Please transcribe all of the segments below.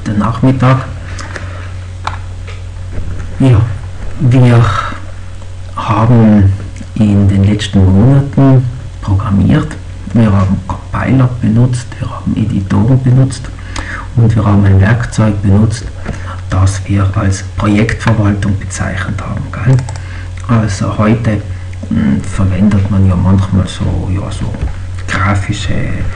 Guten Nachmittag. Ja, wir haben in den letzten Monaten programmiert. Wir haben Compiler benutzt, wir haben Editoren benutzt und wir haben ein Werkzeug benutzt, das wir als Projektverwaltung bezeichnet haben. Gell? Also heute verwendet man ja manchmal so grafische,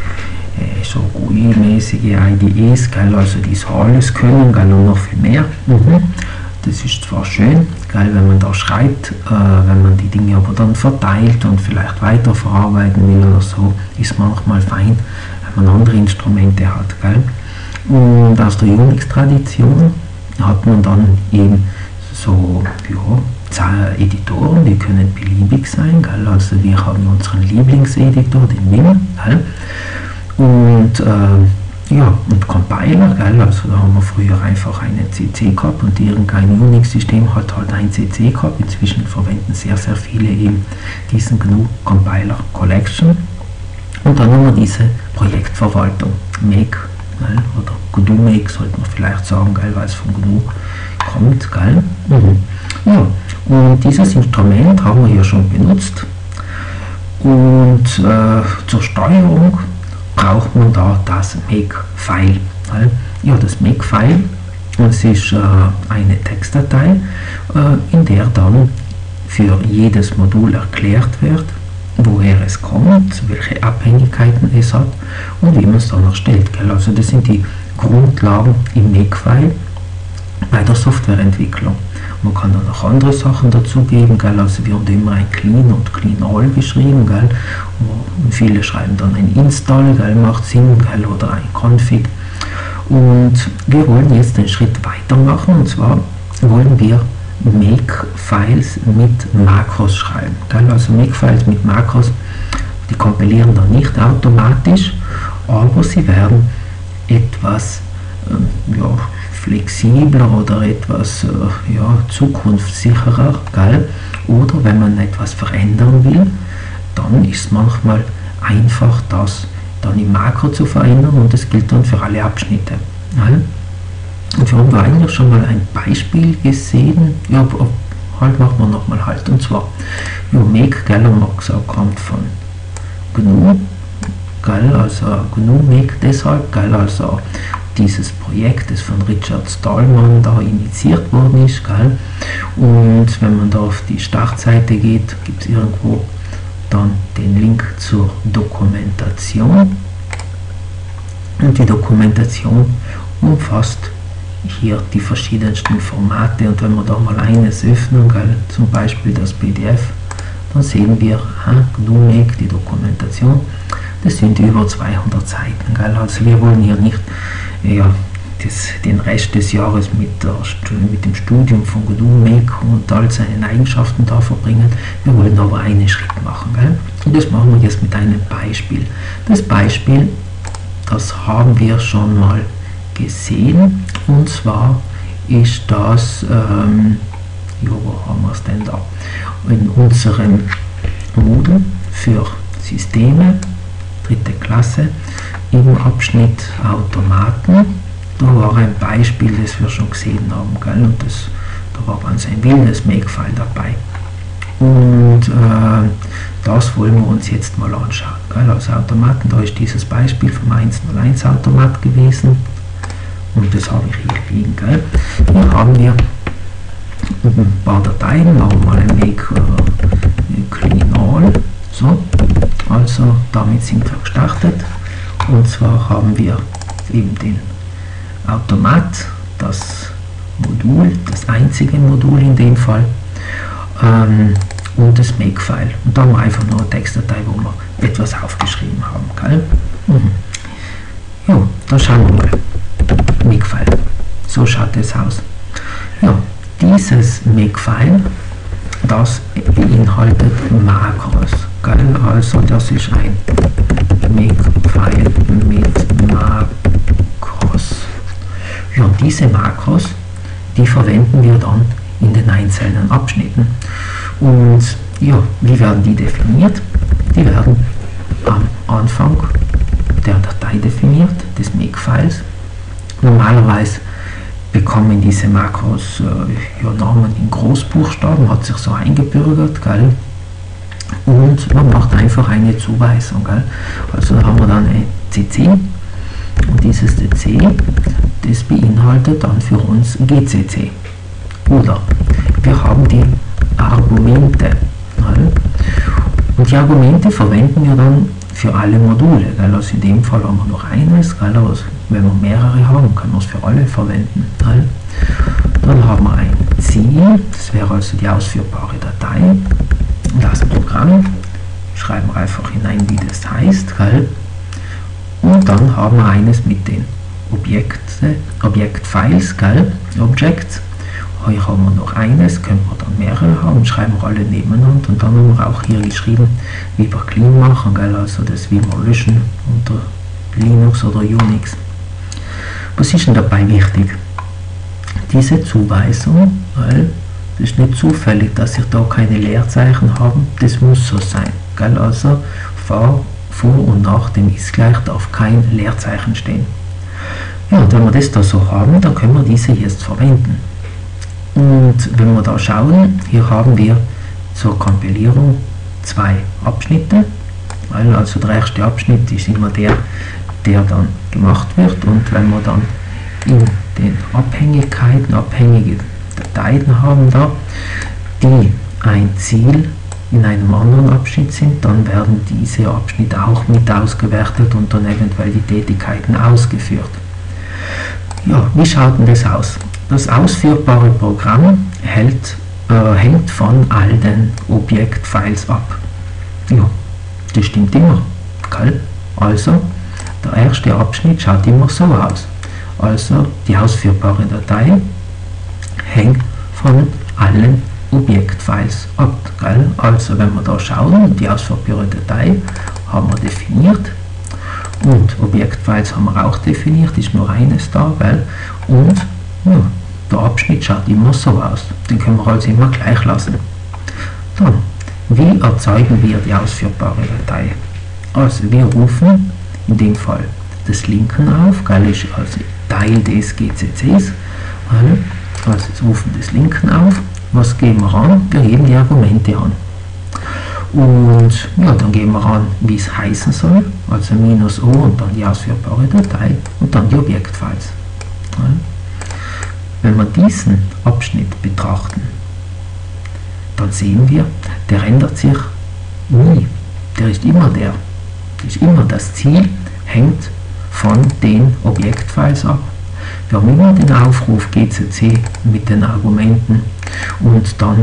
so GUI-mäßige IDEs, gell? Also die so alles können, gell? Und noch viel mehr. Das ist zwar schön, gell? Wenn man da schreibt, wenn man die Dinge aber dann verteilt und vielleicht weiterverarbeiten will oder so, ist manchmal fein, wenn man andere Instrumente hat. Gell? Und aus der Unix-Tradition hat man dann eben so Editoren, die können beliebig sein, gell? Also wir haben unseren Lieblingseditor, den Vim, gell? Und Compiler, gell? Also da haben wir früher einfach einen CC gehabt und irgendein Unix-System hat halt ein CC gehabt. Inzwischen verwenden sehr viele eben diesen GNU Compiler Collection. Und dann haben wir diese Projektverwaltung, Make, gell? Oder GNU Make sollte man vielleicht sagen, gell? Weil es von GNU kommt, gell? Ja, und dieses Instrument haben wir hier schon benutzt und zur Steuerung braucht man da das Make-File. Ja, das Make-File, das ist eine Textdatei, in der dann für jedes Modul erklärt wird, woher es kommt, welche Abhängigkeiten es hat und wie man es dann erstellt. Gell? Also das sind die Grundlagen im Make-File bei der Softwareentwicklung. Man kann dann noch andere Sachen dazugeben, gell? Also wir haben immer ein Clean und Clean All geschrieben, gell? Und viele schreiben dann ein Install, gell? Macht Sinn, gell? Oder ein Config. Und wir wollen jetzt einen Schritt weitermachen, und zwar wollen wir Make-Files mit Makros schreiben. Gell? Also Make-Files mit Makros, die kompilieren dann nicht automatisch, aber sie werden etwas flexibler oder etwas zukunftssicherer, gell? Oder wenn man etwas verändern will, dann ist es manchmal einfach, das dann im Makro zu verändern, und das gilt dann für alle Abschnitte. Gell? Und wir haben da eigentlich schon mal ein Beispiel gesehen, machen wir nochmal und zwar Make, gell, haben wir gesagt, kommt von GNU, gell, also GNU Make deshalb, gell, also dieses Projekt, das von Richard Stallman da initiiert worden ist, gell? Und wenn man da auf die Startseite geht, gibt es irgendwo dann den Link zur Dokumentation, und die Dokumentation umfasst hier die verschiedensten Formate, und wenn wir da mal eines öffnen, gell? Zum Beispiel das PDF, dann sehen wir GNU Make, die Dokumentation, das sind über 200 Seiten, gell? Also wir wollen hier nicht den Rest des Jahres mit dem Studium von GNU Make und all seinen Eigenschaften da verbringen. Wir wollen aber einen Schritt machen. Gell? Und das machen wir jetzt mit einem Beispiel. Das Beispiel, das haben wir schon mal gesehen, und zwar ist das, wo haben wir es denn da? In unserem Modul für Systeme, 3. Klasse, im Abschnitt Automaten. Da war ein Beispiel, das wir schon gesehen haben, gell? Und da war ganz ein wildes Make-File dabei. Und das wollen wir uns jetzt mal anschauen. Gell? Also Automaten, da ist dieses Beispiel vom 101 Automat gewesen. Und das habe ich hier liegen. Gell? Hier haben wir ein paar Dateien, machen wir mal ein Make Clean All. So, also damit sind wir gestartet. Und zwar haben wir eben den Automat, das Modul, das einzige Modul in dem Fall, und das Make-File. Und da haben wir einfach nur eine Textdatei, wo wir etwas aufgeschrieben haben. Gell? Ja, da schauen wir mal. Make-File. So schaut es aus. Ja, dieses Make-File, das beinhaltet Makros. Gell? Also das ist ein Make-File mit Makros. Ja, und diese Makros, die verwenden wir dann in den einzelnen Abschnitten. Und ja, wie werden die definiert? Die werden am Anfang der Datei definiert, des Make-Files. Normalerweise bekommen diese Makros Namen in Großbuchstaben, hat sich so eingebürgert, gell? Und man macht einfach eine Zuweisung. Gell? Also haben wir dann ein CC und dieses CC, das beinhaltet dann für uns GCC. Oder wir haben die Argumente. Gell? Und die Argumente verwenden wir dann für alle Module. Gell? Also in dem Fall haben wir noch eines, gell? Also wenn wir mehrere haben, können wir es für alle verwenden. Gell? Dann haben wir ein Ziel, das wäre also die ausführbare Datei. Das Programm schreiben wir einfach hinein, wie das heißt. Gell? Und dann haben wir eines mit den Objektfiles, gell? Objects. Hier haben wir noch eines, können wir dann mehrere haben, schreiben wir alle nebeneinander und dann haben wir auch hier geschrieben, wie wir clean machen, gell? Also das wie wir löschen unter Linux oder Unix. Was ist denn dabei wichtig? Diese Zuweisung, weil das ist nicht zufällig, dass wir da keine Leerzeichen haben, das muss so sein. Gell? Also vor und nach dem ist gleich darf kein Leerzeichen stehen. Ja, und wenn wir das da so haben, dann können wir diese jetzt verwenden. Und wenn wir da schauen, hier haben wir zur Kompilierung zwei Abschnitte. Also der erste Abschnitt ist immer der dann gemacht wird, und wenn wir dann in den Abhängigkeiten abhängige Dateien haben da, die ein Ziel in einem anderen Abschnitt sind, dann werden diese Abschnitte auch mit ausgewertet und dann eventuell die Tätigkeiten ausgeführt. Ja, wie schaut denn das aus? Das ausführbare Programm hängt von all den Objektfiles ab. Ja, das stimmt immer. Gell? Also, der erste Abschnitt schaut immer so aus. Also, die ausführbare Datei hängt von allen Objektfiles ab. Gell? Also, wenn wir da schauen, die ausführbare Datei haben wir definiert. Und Objektfiles haben wir auch definiert, ist nur eines da, gell? Und ja, der Abschnitt schaut immer so aus. Den können wir also immer gleich lassen. Dann, wie erzeugen wir die ausführbare Datei? Also wir rufen in dem Fall das Linken auf, gell? Ist also Teil des GCCs. Also jetzt rufen das Linken auf. Was geben wir an? Wir geben die Argumente an. Und ja, dann geben wir an, wie es heißen soll, also -o und dann die ausführbare Datei und dann die Objektfiles. Ja. Wenn wir diesen Abschnitt betrachten, dann sehen wir, der ändert sich nie. Der ist immer der. Das ist immer das Ziel, hängt von den Objektfiles ab. Wir haben immer den Aufruf GCC mit den Argumenten und dann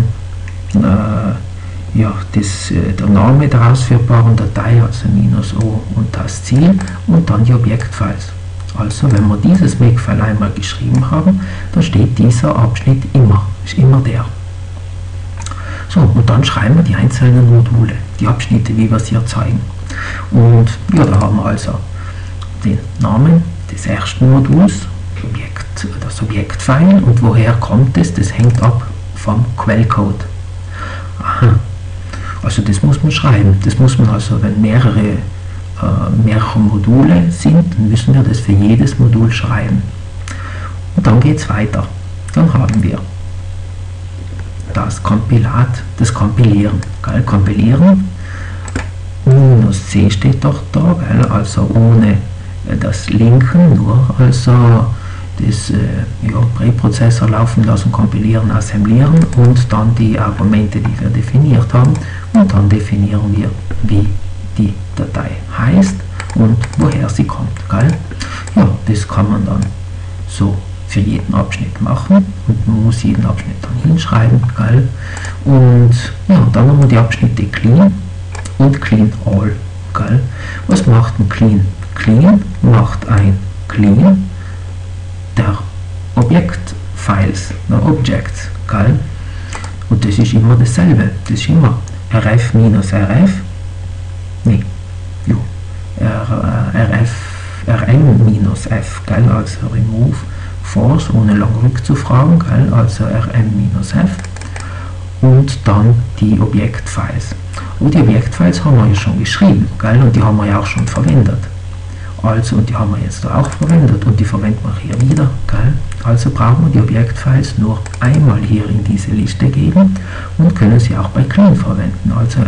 ja, der Name der ausführbaren Datei, also -o und das Ziel und dann die Objektfiles. Also wenn wir dieses Makefile einmal geschrieben haben, dann steht dieser Abschnitt immer, ist immer der. So, und dann schreiben wir die einzelnen Module, die Abschnitte, wie wir sie erzeugen. Und ja, da haben wir also den Namen des ersten Moduls, das Objektfile, und woher kommt es? Das hängt ab vom Quellcode. Aha. Also das muss man schreiben. Das muss man also, wenn mehrere Module sind, dann müssen wir das für jedes Modul schreiben. Und dann geht es weiter. Dann haben wir das Kompilat, das Kompilieren. Gell? Kompilieren, -c steht doch da, gell? Also ohne das Linken, nur also das Präprozessor laufen lassen, kompilieren, assemblieren und dann die Argumente, die wir definiert haben, und dann definieren wir, wie die Datei heißt und woher sie kommt. Gell? Ja, das kann man dann so für jeden Abschnitt machen und man muss jeden Abschnitt dann hinschreiben. Gell? Und ja, dann haben wir die Abschnitte Clean und Clean All. Gell? Was macht ein Clean? Clean macht ein Clean der Objektfiles, der Objects, gell? Und das ist immer dasselbe, das ist immer rf-rf, rm-f, gell? Also remove force, ohne lang rückzufragen, gell? Also rm-f und dann die Objektfiles. Und die Objektfiles haben wir ja schon geschrieben, gell? Und die haben wir ja auch schon verwendet. Also, und die haben wir jetzt da auch verwendet und die verwenden wir hier wieder. Gell? Also brauchen wir die Objektfiles nur einmal hier in diese Liste geben und können sie auch bei clean verwenden. Also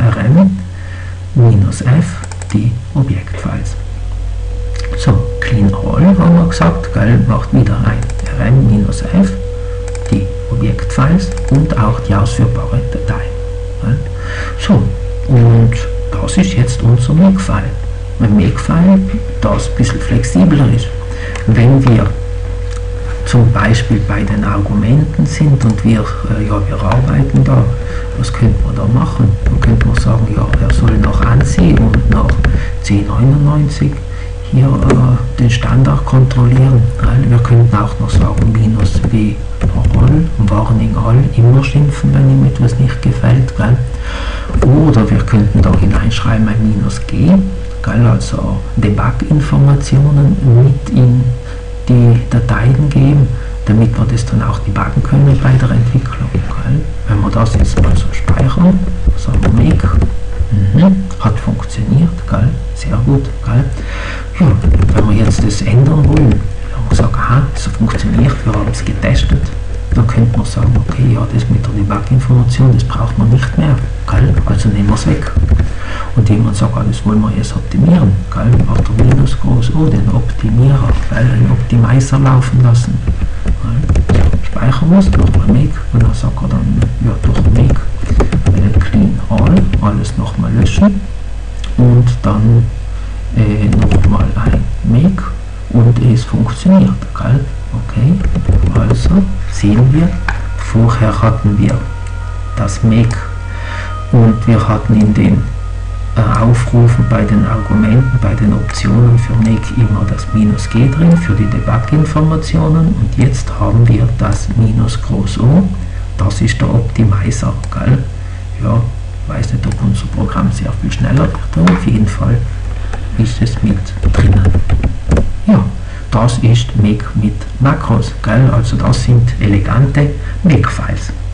rm-f, die Objektfiles. So, clean all haben wir gesagt, gell, macht wieder ein rm-f, die Objektfiles und auch die ausführbare Datei. Gell? So, und das ist jetzt unser Makefile. Ein Makefile, das ein bisschen flexibler ist. Wenn wir zum Beispiel bei den Argumenten sind und wir arbeiten da, was könnte man da machen? Dann könnte man sagen, ja, er soll nach ANSI und nach C99 hier den Standard kontrollieren. Wir könnten auch noch sagen -w all, warning all, immer schimpfen, wenn ihm etwas nicht gefällt. Gell? Oder wir könnten da hineinschreiben ein -g, gell? Also Debug-Informationen mit in die Dateien geben, damit wir das dann auch debuggen können bei der Entwicklung. Gell? Wenn wir das jetzt mal so speichern, sagen wir make, hat funktioniert, gell? Sehr gut. Gell? Ja, wenn wir jetzt das ändern wollen, wenn wir sagen, aha, es hat funktioniert, wir haben es getestet, dann könnte man sagen, okay, ja, das mit der Debug-Information, das braucht man nicht mehr, gell? Also nehmen wir es weg. Und jemand sagt, das wollen wir jetzt optimieren, gell? Macht der Minus groß O, den Optimierer, gell? Den Optimizer laufen lassen. Gell? Speichern wir es, machen wir make, und dann sagt er dann, ja, durch make clean all, alles nochmal löschen und dann nochmal ein make und es funktioniert, gell? Okay, also sehen wir, vorher hatten wir das make und wir hatten in den Aufrufen bei den Argumenten, bei den Optionen für make immer das -g drin für die Debug-Informationen und jetzt haben wir das -O, das ist der Optimizer, gell? Ja, weiß nicht, ob unser Programm sehr viel schneller wird, aber auf jeden Fall ist es mit drinnen. Ja, das ist Make mit Makros, gell? Also das sind elegante Make-Files.